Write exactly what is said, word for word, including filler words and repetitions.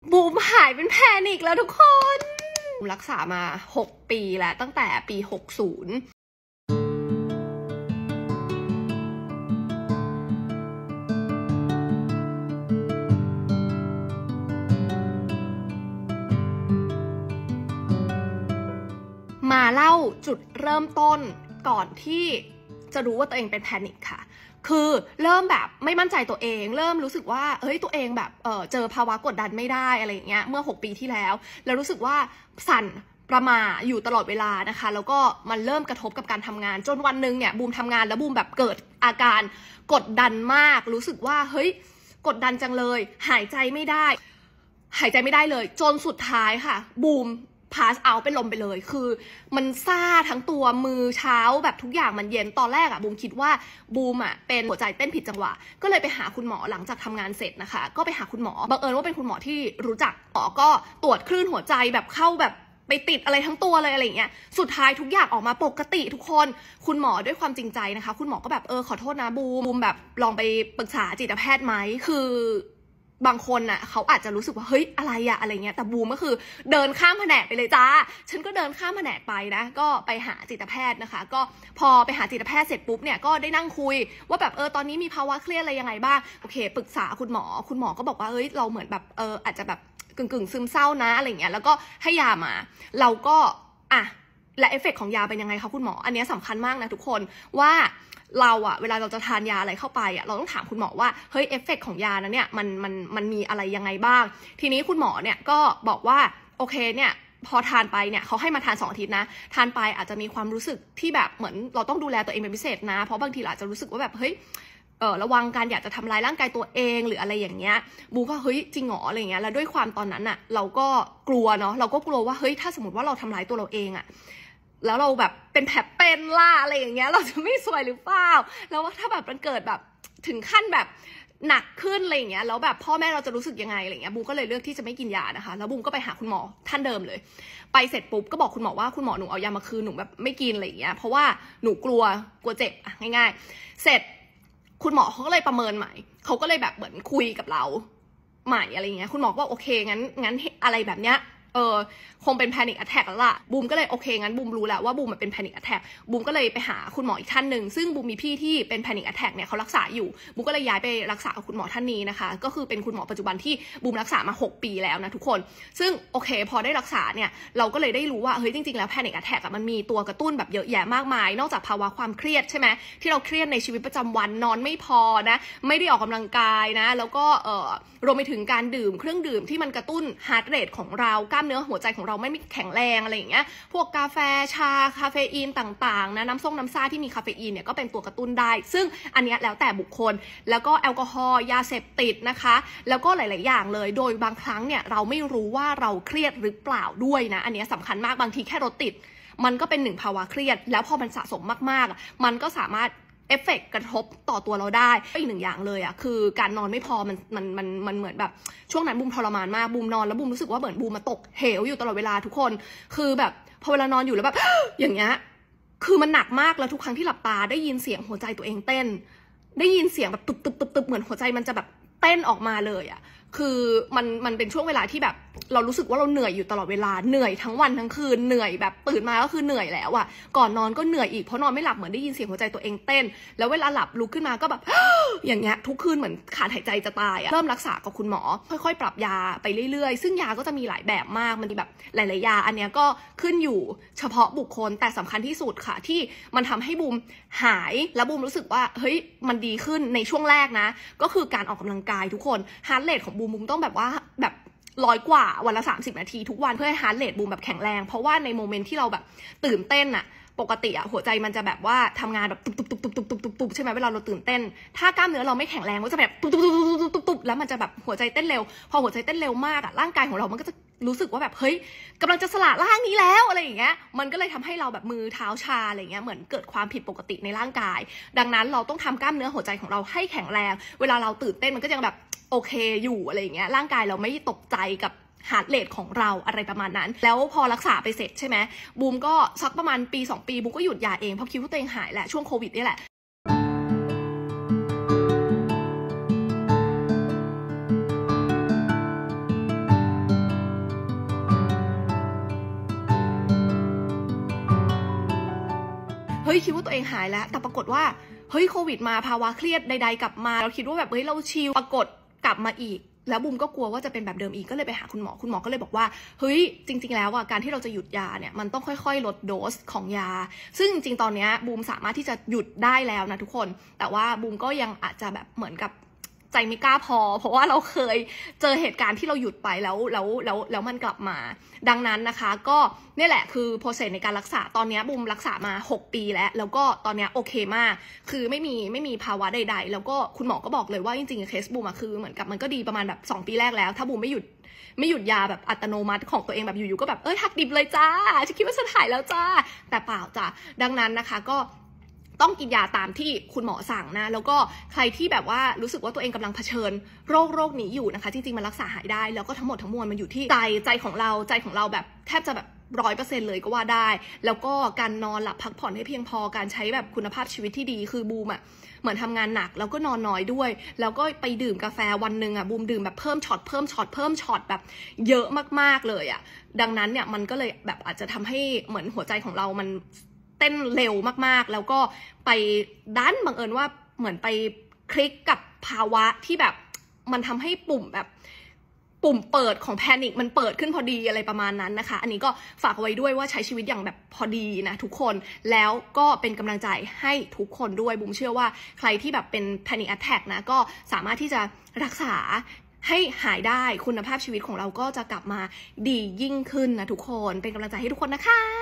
บูมหายเป็นแพนิคแล้วทุกคนรักษามาหกปีแล้วตั้งแต่ปีหกสิบมาเล่าจุดเริ่มต้นก่อนที่จะรู้ว่าตัวเองเป็นแพนิคค่ะคือเริ่มแบบไม่มั่นใจตัวเองเริ่มรู้สึกว่าเฮ้ยตัวเองแบบเออเจอภาวะกดดันไม่ได้อะไรอย่างเงี้ยเมื่อหกปีที่แล้วแล้วรู้สึกว่าสั่นประมาอยู่ตลอดเวลานะคะแล้วก็มันเริ่มกระทบกับการทำงานจนวันนึงเนี่ยบูมทำงานแล้วบูมแบบเกิดอาการกดดันมากรู้สึกว่าเฮ้ยกดดันจังเลยหายใจไม่ได้หายใจไม่ได้เลยจนสุดท้ายค่ะบูมพาสเอาเป็นลมไปเลยคือมันซ่าทั้งตัวมือเช้าแบบทุกอย่างมันเย็นตอนแรกอะบูมคิดว่าบูมอะเป็นหัวใจเต้นผิดจังหวะก็เลยไปหาคุณหมอหลังจากทำงานเสร็จนะคะก็ไปหาคุณหมอบังเอิญว่าเป็นคุณหมอที่รู้จักหมอก็ตรวจคลื่นหัวใจแบบเข้าแบบไปติดอะไรทั้งตัวเลยอะไรอย่างเงี้ยสุดท้ายทุกอย่างออกมาปกติทุกคนคุณหมอด้วยความจริงใจนะคะคุณหมอก็แบบเออขอโทษนะบูมบูมแบบลองไปปรึกษาจิตแพทย์ไหมคือบางคนน่ะเขาอาจจะรู้สึกว่าเฮ้ยอะไรอะอะไรเงี้ยแต่บูมก็คือเดินข้ามแผนกไปเลยจ้าฉันก็เดินข้ามแผนกไปนะก็ไปหาจิตแพทย์นะคะก็พอไปหาจิตแพทย์เสร็จปุ๊บเนี่ยก็ได้นั่งคุยว่าแบบเออตอนนี้มีภาวะเครียดอะไรยังไงบ้างโอเคปรึกษาคุณหมอคุณหมอก็บอกว่าเฮ้ยเราเหมือนแบบเอออาจจะแบบกึ่งกึ่งซึมเศร้านะอะไรเงี้ยแล้วก็ให้ยามาเราก็อ่ะและเอฟเฟกต์ของยาเป็นยังไงคะคุณหมออันนี้สำคัญมากนะทุกคนว่าเราอะเวลาเราจะทานยาอะไรเข้าไปอะเราต้องถามคุณหมอว่าเฮ้ยเอฟเฟกต์ของยานั้นเนี่ยมันมันมันมีอะไรยังไงบ้างทีนี้คุณหมอเนี่ยก็บอกว่าโอเคเนี่ยพอทานไปเนี่ยเขาให้มาทานสองอาทิตย์นะทานไปอาจจะมีความรู้สึกที่แบบเหมือนเราต้องดูแลตัวเองเป็นพิเศษนะเพราะบางทีเราอาจจะรู้สึกว่าแบบเฮ้ยเออระวังการอยากจะทำร้ายร่างกายตัวเองหรืออะไรอย่างเงี้ยบูก็เฮ้ยจริงหรออะไรเงี้ยแล้วด้วยความตอนนั้นอะเราก็กลัวเนาะเราก็กลัวว่าเฮ้ยถ้าสมมติว่าเราทำร้ายตัวเราเองอะแล้วเราแบบเป็นแผลเป็นล่ะอะไรอย่างเงี้ยเราจะไม่สวยหรือเปล่าแล้วว่าถ้าแบบมันเกิดแบบถึงขั้นแบบหนักขึ้นอะไรอย่างเงี้ยแล้วแบบพ่อแม่เราจะรู้สึกยังไงอะไรเงี้ยบูมก็เลยเลือกที่จะไม่กินยานะคะแล้วบูมก็ไปหาคุณหมอท่านเดิมเลยไปเสร็จปุ๊บก็บอกคุณหมอว่าคุณหมอหนูเอายามาคืนหนูแบบไม่กินอะไรอย่างเงี้ยเพราะว่าหนูกลัวกลัวเจ็บอะง่ายๆเสร็จคุณหมอเขาก็เลยประเมินใหม่เขาก็เลยแบบเหมือนคุยกับเราใหม่อะไรเงี้ยคุณหมอก็บอกโอเคงั้นงั้นอะไรแบบเนี้ยเออคงเป็นแพนิคแอทแทกแล้วล่ะบูมก็เลยโอเคงั้นบูมรู้แล้วว่าบูมมันเป็นแพนิคแอทแทกบูมก็เลยไปหาคุณหมออีกท่านหนึ่งซึ่งบูมมีพี่ที่เป็นแพนิคแอทแทกเนี่ยเขารักษาอยู่บูมก็เลยย้ายไปรักษากับคุณหมอท่านนี้นะคะก็คือเป็นคุณหมอปัจจุบันที่บูมรักษามาหกปีแล้วนะทุกคนซึ่งโอเคพอได้รักษาเนี่ยเราก็เลยได้รู้ว่าเฮ้ยจริงๆแล้วแพนิคแอทแทกมันมีตัวกระตุ้นแบบเยอะแยะมากมายนอกจากภาวะความเครียดใช่ไหมที่เราเครียดในชีวิตประจำวันนอนไม่พอนะไม่ได้ออกกำลังกายนะแล้วก็เอ่อรวมไปถึงการดื่มเครื่องดื่มที่มันกระตุ้นฮาร์ทเรทของเรากล้ามเนื้อหัวใจของเราไม่แข็งแรงอะไรอย่างเงี้ยพวกกาแฟชาคาเฟอีนต่างๆนะน้ำส้มน้ำซ่าที่มีคาเฟอีนเนี่ยก็เป็นตัวกระตุ้นได้ซึ่งอันนี้แล้วแต่บุคคลแล้วก็แอลกอฮอล์ยาเสพติดนะคะแล้วก็หลายๆอย่างเลยโดยบางครั้งเนี่ยเราไม่รู้ว่าเราเครียดหรือเปล่าด้วยนะอันนี้สำคัญมากบางทีแค่รถติดมันก็เป็นหนึ่งภาวะเครียดแล้วพอมันสะสมมากๆมันก็สามารถเอฟเฟกต์กระทบต่อตัวเราได้อีกหนึ่งอย่างเลยอ่ะคือการนอนไม่พอมันมันมันมันเหมือนแบบช่วงนั้นบูมทรมานมากบูมนอนแล้วบูมรู้สึกว่าเหมือนบูมมาตกเหวอยู่ตลอดเวลาทุกคนคือแบบพอเวลานอนอยู่แล้วแบบ อย่างเงี้ยคือมันหนักมากแล้วทุกครั้งที่หลับตาได้ยินเสียงหัวใจตัวเองเต้นได้ยินเสียงแบบตึบตึบตึบตึบเหมือนหัวใจมันจะแบบเต้นออกมาเลยอ่ะคือมันมันเป็นช่วงเวลาที่แบบเรารู้สึกว่าเราเหนื่อยอยู่ตลอดเวลาเหนื่อยทั้งวันทั้งคืนเหนื่อยแบบตื่นมาก็คือเหนื่อยแล้วอ่ะก่อนนอนก็เหนื่อยอีกเพราะนอนไม่หลับเหมือนได้ยินเสียงหัวใจตัวเองเต้นแล้วเวลาหลับลุกขึ้นมาก็แบบ อย่างเงี้ยทุกคืนเหมือนขาดหายใจจะตายอ่ะเริ่มรักษากับคุณหมอค่อยๆปรับยาไปเรื่อยๆซึ่งยาก็จะมีหลายแบบมากมันมีแบบหลายๆยาอันเนี้ยก็ขึ้นอยู่เฉพาะบุคคลแต่สำคัญที่สุดค่ะที่มันทำให้บูมหายแล้วบูมรู้สึกว่าเฮ้ยมันดีขึ้นในช่วงแรกนะก็คือการออกกำลังกายทุกคนฮาร์ทเรทของบูมบูมต้องแบบว่าแบบร้อยกว่าวันละสามสิบนาทีทุกวันเพื่อให้ฮาร์ทเรทบูมแบบแข็งแรงเพราะว่าในโมเมนต์ที่เราแบบตื่นเต้นอะปกติอะหัวใจมันจะแบบว่าทำงานแบบตุบตุบตุบตุบตุบตุบตุบตุบใช่ไหมเวลาเราตื่นเต้นถ้ากล้ามเนื้อเราไม่แข็งแรงก็จะแบบตุบตุบตุบตุบตุบตุบแล้วมันจะแบบหัวใจเต้นเร็วพอหัวใจเต้นเร็วมากอะร่างกายของเรามันก็จะรู้สึกว่าแบบเฮ้ยกำลังจะสละร่างนี้แล้วอะไรอย่างเงี้ยมันก็เลยทำให้เราแบบมือเท้าชาอะไรเงี้ยเหมือนเกิดความผิดปกติในร่างกายดังนั้นเราต้องทำกล้ามเนื้อหัวใจของเราให้แข็งแรงเวลาเราตื่นเต้นมันก็จะแบบโอเคอยู่อะไรอย่างเงี้ยร่างกายเราไม่ตกใจกับฮาร์ทเรทของเราอะไรประมาณนั้นแล้วพอรักษาไปเสร็จใช่ไหมบูมก็สักประมาณปีสองปีบูมก็หยุดยาเองเพราะคิดว่าตัวเองหายแหละช่วงโควิดนี่แหละฮ้ยคิดว่าตัวเองหายแล้วแต่ปรากฏว่าเฮ้ยโควิดมาภาวะเครียดใดๆกลับมาเราคิดว่าแบบเฮ้ยเราชิลปรากฏกลับมาอีกแล้วบูมก็กลัวว่าจะเป็นแบบเดิมอีกก็เลยไปหาคุณหมอคุณหมอก็เลยบอกว่าเฮ้ยจริงๆแล้วอ่ะการที่เราจะหยุดยาเนี่ยมันต้องค่อยๆลดโดสของยาซึ่งจริงๆตอนนี้บูมสามารถที่จะหยุดได้แล้วนะทุกคนแต่ว่าบูมก็ยังอาจจะแบบเหมือนกับใจไม่กล้าพอเพราะว่าเราเคยเจอเหตุการณ์ที่เราหยุดไปแล้วแล้วแล้วแล้วมันกลับมาดังนั้นนะคะก็นี่แหละคือโปรเซสในการรักษาตอนนี้บูมรักษามาหกปีแล้วแล้วก็ตอนนี้โอเคมากคือไม่มีไม่มีภาวะใดๆแล้วก็คุณหมอก็บอกเลยว่าจริงๆเคสบูมอะคือเหมือนกับมันก็ดีประมาณแบบสองปีแรกแล้วถ้าบูมไม่หยุดไม่หยุดยาแบบอัตโนมัติของตัวเองแบบอยู่ๆก็แบบเอ้ยหักดิบเลยจ้าฉันคิดว่าฉันหายแล้วจ้าแต่เปล่าจ้าดังนั้นนะคะก็ต้องกินยาตามที่คุณหมอสั่งนะแล้วก็ใครที่แบบว่ารู้สึกว่าตัวเองกำลังเผชิญโรคโรคนี้อยู่นะคะจริงๆมันรักษาหายได้แล้วก็ทั้งหมดทั้งมวลมันอยู่ที่ใจใจของเราใจของเราแบบแทบจะแบบร้อยเปอร์เซ็นต์เลยก็ว่าได้แล้วก็การนอนหลับพักผ่อนให้เพียงพอการใช้แบบคุณภาพชีวิตที่ดีคือบูมอ่ะเหมือนทำงานหนักแล้วก็นอนน้อยด้วยแล้วก็ไปดื่มกาแฟวันหนึ่งอ่ะบูมดื่มแบบเพิ่มช็อตเพิ่มช็อตเพิ่มช็อตแบบเยอะมากๆเลยอ่ะดังนั้นเนี่ยมันก็เลยแบบอาจจะทำให้เหมือนหัวใจของเรามันเต้นเร็วมากๆแล้วก็ไปดันบังเอิญว่าเหมือนไปคลิกกับภาวะที่แบบมันทำให้ปุ่มแบบปุ่มเปิดของแพนิคมันเปิดขึ้นพอดีอะไรประมาณนั้นนะคะอันนี้ก็ฝากไว้ด้วยว่าใช้ชีวิตอย่างแบบพอดีนะทุกคนแล้วก็เป็นกำลังใจให้ทุกคนด้วยบุ๋มเชื่อว่าใครที่แบบเป็น panic attack นะก็สามารถที่จะรักษาให้หายได้คุณภาพชีวิตของเราก็จะกลับมาดียิ่งขึ้นนะทุกคนเป็นกำลังใจให้ทุกคนนะคะ